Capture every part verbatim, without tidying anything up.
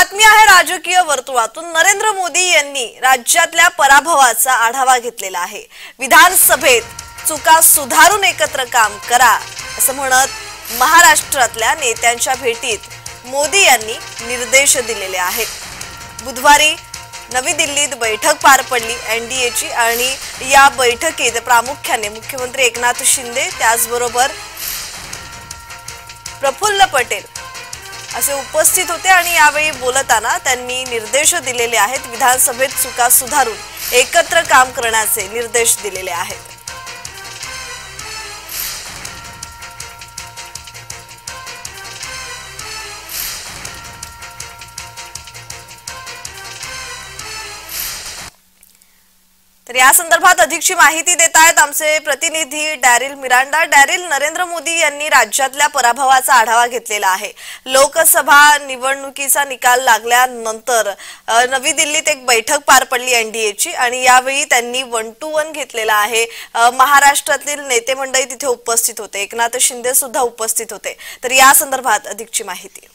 बातमी आहे राजकीय वर्तुळातून। नरेंद्र मोदी यांनी राज्यातल्या पराभवाचा आढावा घेतलेला आहे। विधानसभेत चुका सुधारून एकत्र काम करा असं म्हणत महाराष्ट्रातल्या नेत्यांच्या भेटीत मोदी यांनी निर्देश दिलेले आहेत। बुधवारी नवी दिल्लीत बैठक पार पडली एनडीएची आणि या बैठकीत प्रामुख्याने मुख्यमंत्री एकनाथ शिंदे त्याचबरोबर प्रफुल्ल पटेल असे उपस्थित होते आणि यावेळी बोलताना त्यांनी निर्देश दिलेले आहेत। विधानसभेत चुका सुधारून एकत्र काम करण्याचे निर्देश दिलेले आहेत। तर या संदर्भात अधिकची माहिती देत आहेत आमचे प्रतिनिधी Darryl Miranda. Darryl, Narendra Modi यांनी राज्यातल्या पराभवाचा आढावा घेतलेला आहे। लोकसभा निवडणुकीचा निकाल लागल्यानंतर नवी दिल्लीत एक बैठक पार पडली एनडीएची आणि यावेळी त्यांनी वन टू वन घेतलेला आहे। महाराष्ट्रातील नेते मंडळी तिथे उपस्थित होते, एकनाथ शिंदे सुद्धा उपस्थित होते। तर या संदर्भात अधिकची माहिती।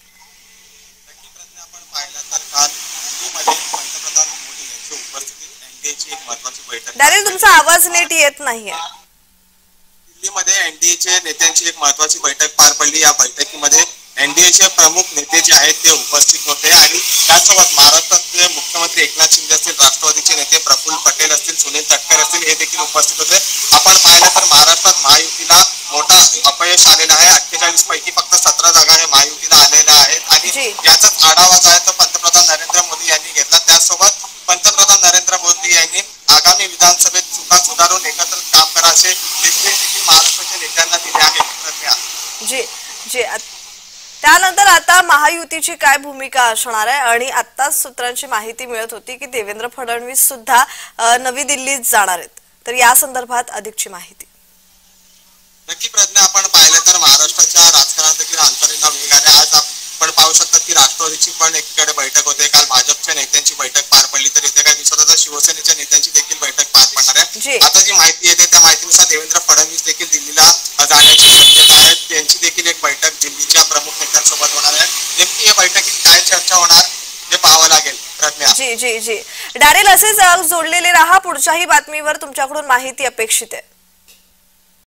डॅरिल, तुमचा आवाज नीट येत नाहीये। दिल्लीमध्ये एनडीएच्या नेत्यांची एक महत्त्वाची बैठक पार पडली। या बैठकीमध्ये एनडीएचे प्रमुख नेते जे आहेत ते उपस्थित होते आणि त्यासोबत महाराष्ट्राचे मुख्यमंत्री एकनाथ शिंदे असतील, राष्ट्रवादीचे नेते प्रफुल्ल पटेल असतील, सुनील तटकरे असतील, हे देखील उपस्थित होते। आपण पाहिलं तर महाराष्ट्रात महायुतीला मोठा अपयश आलेला आहे। अठ्ठेचाळीस पैकी फक्त सतरा जागा हे महायुतीला आलेल्या आहेत आणि याचाच आढावा जो आहे तो पंतप्रधान नरेंद्र मोदी यांनी घेतला। त्यासोबत पंतप्रधान नरेंद्र मोदी यांनी आगामी विधानसभेत चुका सुधारून एकत्र काम करा असे निर्देश देखील महाराष्ट्राच्या नेत्यांना दिले आहेत। जी जी त्यानंतर आता महायुतीची काय भूमिका असणार आहे आणि आत्ताच सूत्रांची माहिती मिळत होती की देवेंद्र फडणवीस सुद्धा नवी दिल्लीत जाणार आहेत। तर या संदर्भात अधिकची माहिती। नक्की प्रज्ञा, आपण पाहिलं तर महाराष्ट्राच्या राजकारणात देखील हालचालींना वेग आला। आज आपण पाहू शकता की राष्ट्रवादीची पण एकीकडे बैठक होते, काल भाजपच्या नेत्यांची बैठक पार पडली, तर येत्या काही दिवसात आता शिवसेनेच्या नेत्यांची देखील बैठक पार पडणार आहे। आता जी माहिती येते त्या माहितीनुसार देवेंद्र फडणवीस देखील दिल्लीला जाण्याची शक्यता आहे। त्यांची देखील एक बैठक दिल्लीच्या प्रमुख नेत्यांसोबत होणार आहे। नेमकी या बैठकीत काय चर्चा होणार हे पाहावं लागेल प्रज्ञा। जी जी जी डॅरिल, असेच जोडलेले रहा, पुढच्याही बातमीवर तुमच्याकडून माहिती अपेक्षित आहे।